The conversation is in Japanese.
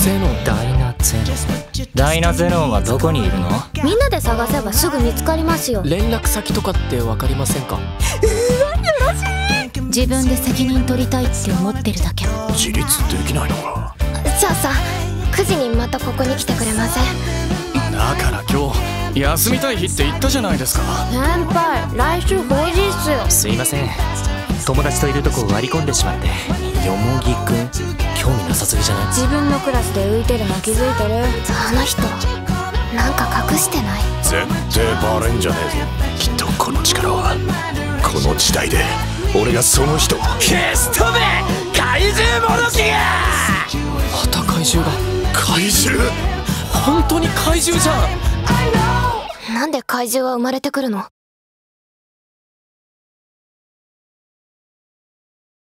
ゼノン。 ダイナゼノン。ダイナゼノンはどこにいるの？ みんなで探せばすぐ見つかりますよ。 連絡先とかって分かりませんか？ 自分で責任取りたいって思ってるだけ。 自立できないのか。 じゃあさ、9時にまたここに来てくれません？ だから今日休みたい日って言ったじゃないですか。 先輩、来週法事っすよ。 すいません、友達といるとこを割り込んでしまって。よもぎくん、興味なさすぎじゃない？ 自分のクラスで浮いてるの気づいてる？あの人なんか隠してない？ 絶対バレんじゃねえぞ。きっとこの力はこの時代で俺がその人を消し飛べ。怪獣もどきが。 また怪獣が。 怪獣？ 本当に怪獣じゃん。 なんで怪獣は生まれてくるの？